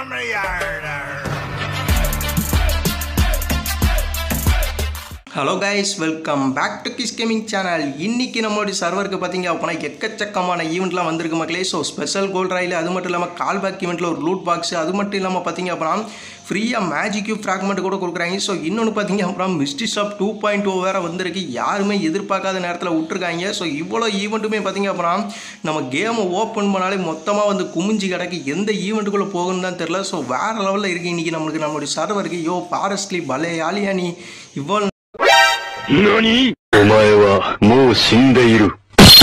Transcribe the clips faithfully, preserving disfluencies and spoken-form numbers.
Hello guys, welcome back to Kiss Gaming channel. இன்னைக்கு நம்மளோட சர்வருக்கு பாத்தீங்க அப்படினா எக்கச்சக்கமான ஈவென்ட்லாம் வந்திருக்கு மக்களே. சோ ஸ்பெஷல் கோல்ட் ராயில் அது மட்டும் இல்லாம கால் பேக் ஈவென்ட்ல ஒரு லூட் பாக்ஸ் அது மட்டும் இல்லாம பாத்தீங்க அப்படினா ஃப்ரீயா மேஜிக் கியூப் ஃபிராக்மெண்ட் கூட கொடுக்குறாங்க. சோ இன்னொன்னு பாத்தீங்க அப்படினா mystery shop two point O வேற வந்திருக்கு. யாருமே எதிர்பார்க்காத நேரத்துல விட்டுருக்காங்க. சோ இவ்வளோ ஈவென்ட்டுமே பாத்தீங்க அப்படினா நம்ம கேம் ஓபன் பண்ணாலே மொத்தமா வந்து குமிஞ்சி கிடக்கு. எந்த ஈவென்ட்டுக்குள்ள போகணும்னு தான் தெரியல. சோ வேற லெவல்ல இருக்கு இன்னைக்கு நமக்கு நம்மளோட சர்வருக்கு. யோ பாரஸ்ட்லி பலே ஆலியா நீ இவ்வளோ நனி? お前はもう死んでいる。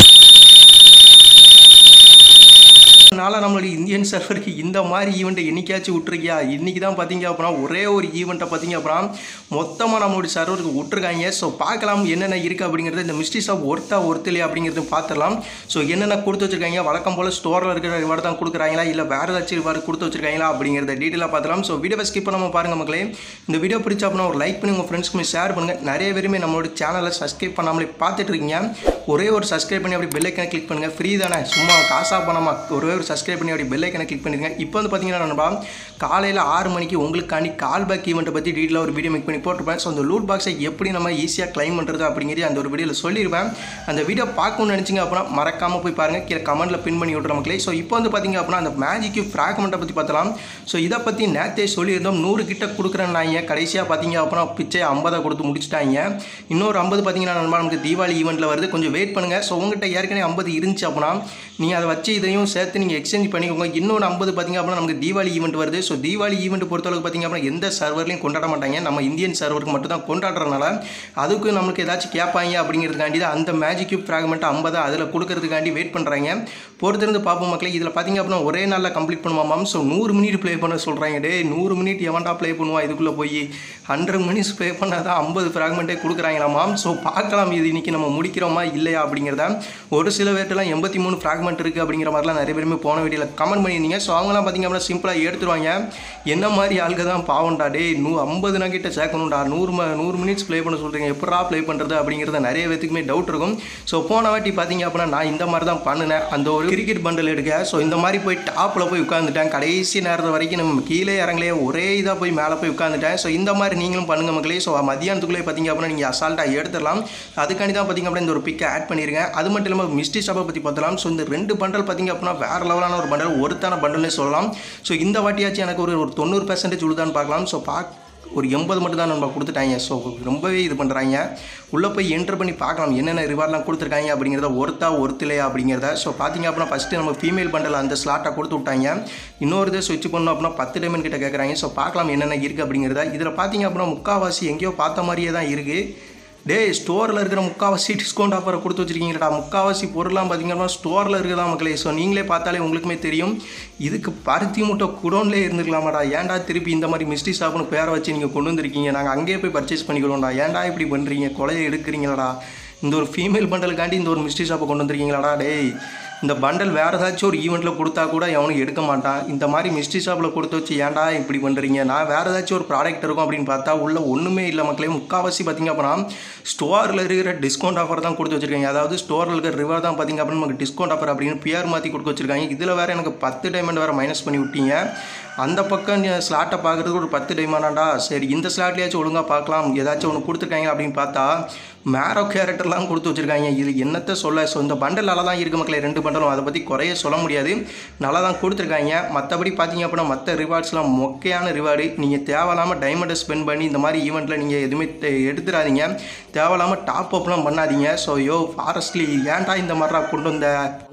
நாளா நம்மளுடைய இந்தியன் சர்வருக்கு இந்த மாதிரி ஈவெண்ட்டை என்னைக்காச்சும் விட்டுருக்கியா? இன்னைக்கு தான் பார்த்தீங்க அப்படின்னா ஒரே ஒரு ஈவெண்ட்டை பார்த்தீங்க அப்படின்னா மொத்தமாக நம்மளுடைய சர்வருக்கு விட்டுருக்காங்க. ஸோ பார்க்கலாம் என்னென்ன இருக்குது அப்படிங்கிறது. இந்த மிஸ்ட்ரி ஷாப் ஒர்த்தா ஒர்த்தில்லையா அப்படிங்கிறது பார்த்துடலாம். ஸோ என்னென்ன கொடுத்து வச்சிருக்காங்க, வழக்கம் போல் ஸ்டோரில் இருக்கிற ரிவார்டு தான் கொடுக்குறாங்களா இல்லை வேறு ஏதாச்சும் ரிவார்டு கொடுத்து வச்சிருக்காங்களா அப்படிங்கிறத டீட்டெயிலாக பார்த்துலாம். ஸோ வீடியோவை ஸ்கிப் பண்ணாமல் பாருங்கள் மக்களே. இந்த வீடியோ பிடிச்சா அப்படின்னா ஒரு லைக் பண்ணி உங்கள் ஃப்ரெண்ட்ஸ்க்குமே ஷேர் பண்ணுங்கள். நிறைய பேருமே நம்மளோட சேனலை சப்ஸ்கிரைப் பண்ணாமலே பார்த்துட்டு இருக்கீங்க. ஒரே ஒரு சப்ஸ்கிரைப் பண்ணி அப்படி பெல் ஐக்கனை கிளிக் பண்ணுங்கள். ஃப்ரீ தானே, சும்மா காசாக பண்ணாமல் ஒரே ஒரு சப்ஸ்கிரைப் பண்ணி அப்படி பெல் ஐக்கனை கிளிக் பண்ணிருங்க. இப்போ வந்து பார்த்தீங்கன்னா நண்பா காலையில் ஆறு மணிக்கு உங்களுக்காண்டி கால் பேக் ஈவெண்ட்டை பற்றி டீட்டெயிலாக ஒரு வீடியோ மேக் பண்ணி போட்டிருப்பேன். ஸோ அந்த லூட் பாக்ஸை எப்படி நம்ம ஈஸியாக கிளைம் பண்ணுறது அப்படிங்கிறது அந்த ஒரு வீடியோவில் சொல்லியிருப்பேன். அந்த வீடியோ பார்க்கணும்னு நினச்சிங்க அப்படின்னா மறக்காமல் போய் பாருங்கள். கீழே கமெண்ட்டில் பின் பண்ணி விட்ற மக்களே. ஸோ இப்போ வந்து பார்த்தீங்க அப்படின்னா அந்த மேஜிக் ஃப்ராக்மெண்ட்டை பற்றி பார்த்தலாம். ஸோ இதை பற்றி நேற்றே சொல்லியிருந்தோம். நூறு கிட்ட கொடுக்குறேன்னாங்க. கடைசியாக பார்த்தீங்க அப்படின்னா பிச்சை ஐம்பதை கொடுத்து முடிச்சுட்டாங்க. இன்னொரு ஐம்பது பார்த்தீங்கன்னா நண்பா நமக்கு தீபாவளி ஈவெண்ட்டில் வருது. கொஞ்சம் வெயிட் பண்ணுங்கள். ஸோ உங்கள்கிட்ட ஏற்கனவே ஐம்பது இருந்துச்சு அப்படின்னா நீங்கள் அதை வச்சு இதையும் சேர்த்து நீங்கள் எக்ஸ்சேஞ்ச் பண்ணிக்கோங்க. இன்னொன்று ஐம்பது பார்த்திங்க அப்படின்னா நமக்கு தீபாவளி ஈவெண்ட் வருது. ஸோ தீபாவளி ஈவெண்ட் பொறுத்தளவுக்கு பார்த்திங்க அப்படின்னா எந்த சர்வர்லையும் கொண்டாட மாட்டாங்க. நம்ம இந்தியன் சர்வருக்கு மட்டும் தான் கொண்டாடுறதுனால அதுக்கு நமக்கு ஏதாச்சும் கேட்பாங்க அப்படிங்கிறதுக்காண்டி தான் அந்த மேஜிக் கியூப் ஃப்ராக்மெண்ட் ஐம்பது அதில் கொடுக்கறதுக்காண்டி வெயிட் பண்ணுறாங்க. பொறுத்திருந்து பார்ப்போம் மக்களே. இதில் பார்த்திங்க அப்படின்னா ஒரே நாளில் கம்ப்ளீட் பண்ணுவாமாம். ஸோ நூறு மினிட் ப்ளே பண்ண சொல்கிறாங்க. டே நூறு மினிட் எவன்டா ப்ளே பண்ணுவான் இதுக்குள்ளே போய் ஹண்ட்ரட் மினிட்ஸ் ப்ளே பண்ணால் தான் ஐம்பது ஃப்ராக்மெண்ட்டே கொடுக்குறாங்களாமாம். ஸோ பார்க்கலாம் இது இன்றைக்கி நம்ம முடிக்கிறோமா இல்லையா அப்படிங்கிறத. ஒரு சில பேர்ட்டெல்லாம் எண்பத்தி மூணு ஃப்ராக்மெண்ட் இருக்குது அப்படிங்கிற மாதிரிலாம் நிறைய பேருமே போன வீடியோவில் கமெண்ட் பண்ணியிருந்தீங்க. ஸோ அவங்களாம் பார்த்திங்க அப்படின்னா சிம்பிளாக எடுத்துருவாங்க. என்ன மாதிரி ஆளுக்கு தான் பாவம்டா டே நூ ஐம்பது நகிட்ட சேர்க்கணும்டா நூறு ம நூறு மினிட்ஸ் ப்ளே பண்ண சொல்கிறீங்க எப்படா ப்ளே பண்ணுறது அப்படிங்கிறத நிறைய பேத்துக்குமே டவுட் இருக்கும். ஸோ போன வாட்டி பார்த்திங்க அப்படின்னா நான் இந்த மாதிரி தான் பண்ணினேன். அந்த ஒரு கிரிக்கெட் பண்டல் எடுக்க ஸோ இந்த மாதிரி போய் டாப்பில் போய் உட்காந்துட்டேன். கடைசி நேரத்து வரைக்கும் நம்ம கீழே இறங்கலையே ஒரே இதாக போய் மேலே போய் உட்காந்துட்டேன். ஸோ இந்த மாதிரி நீங்களும் பண்ணுங்கள் மக்களே. ஸோ மதியானத்துக்குள்ளே பார்த்திங்க அப்படின்னா நீங்கள் அசால்ட்டாக எடுத்துடலாம். அதுக்காண்டி தான் பார்த்திங்க அப்படின்னா இந்த ஒரு பிக்கை ஆட் பண்ணியிருக்கேன். அது மட்டும் இல்லாமல் மிஸ்ட்ரி ஷாப்பை பற்றி பார்த்தலாம். ஸோ இந்த ரெண்டு பண்டல் பார்த்திங்க அப்படின்னா வேறு லெவலான ஒரு பண்டல், ஒருத்தான பண்டல்னே சொல்லலாம். ஸோ இந்த வாட்டியாச்சும் எனக்கு ஒரு ஒரு தொண்ணூறு பர்சன்டேஜ் உழுதான்னு பார்க்கலாம். ஸோ பார்க்க ஒரு எண்பது மட்டும் தான் நம்ம கொடுத்துட்டாங்க. ஸோ ரொம்பவே இது பண்ணுறாங்க. உள்ளே போய் என்ட்ரு பண்ணி பார்க்கலாம் என்னென்ன ரிவார்ட்லாம் கொடுத்துருக்காங்க அப்படிங்கிறத ஒருத்தா ஒருத்திலையா அப்படிங்கிறத. ஸோ பார்த்திங்க அப்படின்னா ஃபஸ்ட்டு நம்ம ஃபீமேல் பண்டல் அந்த ஸ்லாட்டாக கொடுத்து விட்டாங்க. இன்னொரு இதை ஸ்விட்ச் பண்ணோம் அப்படின்னா பத்து டைமண்ட் கிட்ட கேட்குறாங்க. ஸோ பார்க்கலாம் என்னென்ன இருக்குது அப்படிங்கிறத. இதில் பார்த்திங்க அப்படின்னா முக்கால்வாசி எங்கேயோ பார்த்த மாதிரியே தான் இருக்குது. டே ஸ்டோரில் இருக்கிற முக்கால்வாசி டிஸ்கவுண்ட் ஆஃபரை கொடுத்து வச்சுருக்கீங்களா? முக்கால்வாசி பொருள்லாம் பார்த்திங்கன்னா ஸ்டோரில் இருக்குதா மக்களே. ஸோ நீங்களே பார்த்தாலே உங்களுக்குமே தெரியும். இதுக்கு பருத்தி மூட்டை குடோன்லேயே இருந்துக்கலாமாடா. ஏன்டா திருப்பி இந்த மாதிரி மிஸ்ட்ரி ஷாப்னு பேரை வச்சு நீங்கள் கொண்டு வந்திருக்கீங்க? நாங்கள் அங்கேயே போய் பர்ச்சேஸ் பண்ணிக்கிறோம்டா. ஏன்டா இப்படி பண்ணுறீங்க? கொலையை எடுக்கிறீங்களாடா? இந்த ஒரு ஃபீமேல் பண்டலுக்காண்டி இந்த ஒரு மிஸ்ட்ரி ஷாப்பை கொண்டு வந்திருக்கீங்களாடா? டே இந்த பண்டல் வேறு ஏதாச்சும் ஒரு ஈவெண்ட்டில் கொடுத்தா கூட எவனும் எடுக்க மாட்டான். இந்த மாதிரி மிஸ்ட்ரி ஷாப்பில் கொடுத்து வச்சு ஏன்டா இப்படி பண்ணுறீங்க? நான் வேறு ஏதாச்சும் ஒரு ப்ராடக்ட் இருக்கும் அப்படின்னு பார்த்தா உள்ள ஒன்றுமே இல்லை மக்களே. முக்கால்வாசி பார்த்திங்க அப்படின்னா ஸ்டோரில் இருக்கிற டிஸ்கவுண்ட் ஆஃபர் தான் கொடுத்து வச்சுருக்காங்க. அதாவது ஸ்டோரில் இருக்கிற ரிவார்ட் தான் பார்த்திங்க அப்படின்னா நமக்கு டிஸ்கவுண்ட் ஆஃபர் அப்படின்னு பேர் மாற்றி கொடுத்து வச்சுருக்காங்க. இதில் வேறு எனக்கு பத்து டைமண்ட் வேறு மைனஸ் பண்ணி விட்டீங்க. அந்த பக்கம் ஸ்லாட்டை பார்க்குறதுக்கு ஒரு பத்து டைமாண்டாண்டா. சரி இந்த ஸ்லாட்லேயாச்சும் ஒழுங்காக பார்க்கலாம் ஏதாச்சும் ஒன்று கொடுத்துருக்காங்க அப்படின்னு பார்த்தா மேரோ கேரக்டர்லாம் கொடுத்து வச்சுருக்காங்க. இது என்னத்தை சொல்ல. ஸோ இந்த பண்டல் நல்லா தான் இருக்குது மக்களே. ரெண்டு பண்டலும் அதை பற்றி குறைய சொல்ல முடியாது. நல்லா தான் கொடுத்துருக்காங்க. மற்றபடி பார்த்திங்க அப்படின்னா மற்ற ரிவார்ட்ஸ்லாம் மொக்கையான ரிவார்டு. நீங்கள் தேவையில்லாமல் டைமண்டை ஸ்பெண்ட் பண்ணி இந்த மாதிரி ஈவெண்ட்டில் நீங்கள் எதுவுமே எடுத்துடாதீங்க. தேவையில்லாமல் டாப் அப்லாம் பண்ணாதீங்க. ஸோ யோ ஃபாரஸ்ட்லி ஏன்டா இந்த மாதிரிலாம் கொண்டு வந்த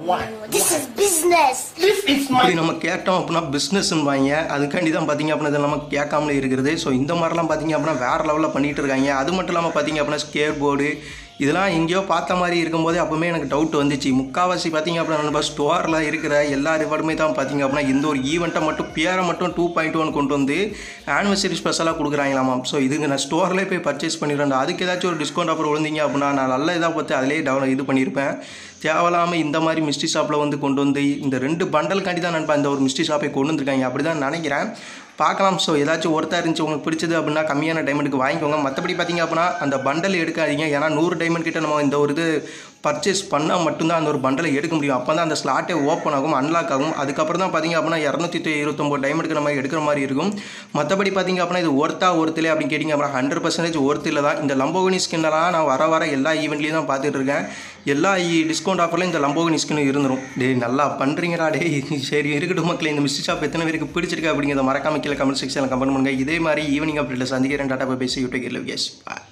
இப்படி நம்ம கேட்டோம் அப்படின்னா பிஸ்னஸ்ன்னு அதுக்காண்டி தான் பார்த்திங்க அப்படின்னா இதெல்லாம் நம்ம கேட்காமலே இருக்கிறது. ஸோ இந்த மாதிரிலாம் பார்த்திங்க அப்படின்னா வேறு லெவலில் பண்ணிகிட்டு இருக்காங்க. அது மட்டும் இல்லாமல் பார்த்திங்க அப்படின்னா ஸ்கேட் போர்டு இதெல்லாம் எங்கேயோ பார்த்த மாதிரி இருக்கும்போது அப்போவுமே எனக்கு டவுட் வந்துச்சு. முக்கால்வாசி பார்த்திங்க அப்படின்னா நம்ம ஸ்டோரில் இருக்கிற எல்லா ரிவார்டுமே தான் பார்த்திங்க அப்படின்னா இந்த ஒரு ஈவெண்ட்டை மட்டும் பேரை மட்டும் டூ பாயிண்ட் ஒன் கொண்டு வந்து ஆனிவர்சரி ஸ்பெஷலாக கொடுக்குறாங்களாமாம். ஸோ இதுங்க நான் ஸ்டோர்லேயே போய் பர்ச்சேஸ் பண்ணிடுறேன். அதுக்கு ஏதாச்சும் ஒரு டிஸ்கவுண்ட் ஆஃபர் விழுந்தீங்க அப்படின்னா நான் நல்ல இதாக பார்த்து அதிலே டவுன் இது பண்ணியிருப்பேன். தேவையில்லாமல் இந்த மாதிரி மிஸ்ட்ரி ஷாப்பில் வந்து கொண்டு வந்து இந்த ரெண்டு பண்டலுக்காண்டி தான் நண்பா இந்த ஒரு மிஸ்ட்ரி ஷாப்பை கொண்டு வந்துருக்காங்க அப்படி தான் நினைக்கிறேன். பார்க்கலாம். ஸோ ஏதாச்சும் ஒருத்தா இருந்துச்சு உங்களுக்கு பிடிச்சது அப்படின்னா கம்மியான டைமண்டுக்கு வாங்கிக்கோங்க. மற்றபடி பார்த்தீங்க அப்படின்னா அந்த பண்டல் எடுக்காதீங்க. ஏன்னா நூறு டைமண்ட் கிட்ட நம்ம இந்த ஒரு இது பர்ச்சேஸ் பண்ணால் மட்டும்தான் அந்த ஒரு பண்டலை எடுக்க முடியும். அப்போ தான் அந்த ஸ்லாட்டே ஓப்பன் ஆகும், அன்லாக் ஆகும். அதுக்கப்புறம் தான் பார்த்தீங்க அப்படின்னா இரநூத்தி இருபத்தொம்பது டைமண்டுக்கு நம்ம எடுக்கிற மாதிரி இருக்கும். மற்றபடி பார்த்தீங்க அப்படின்னா இது ஒர்த்தா ஒருத்திலே அப்படின்னு கேட்டிங்க அப்படின்னா ஹண்ட்ரட் பர்சன்டேஜ் ஒருத்தில் தான். இந்த லம்போகினி ஸ்கின்னெல்லாம் நான் வர வர எல்லா ஈவெண்ட்லேயும் தான் பார்த்துட்டு இருக்கேன். எல்லா டிஸ்கவுண்ட் ஆஃபர்லையும் இந்த லம்போகினி ஸ்கின் இருந்துடும். டே நல்லா பண்ணுறீங்கடா டே. சரி இருக்கட்டும் மக்களே, இந்த மிஸ்டி ஷாப் எத்தனை பேருக்கு பிடிச்சிருக்கு அப்படிங்கிறத மறக்காம கீழே கமெண்ட் செக்ஷனில் கமெண்ட் பண்ணுங்கள். இதே மாதிரி ஈவினிங் அப்டேட்டில் சந்திக்கிறேன். Tata bye bye, see you, take care, love, yes, bye.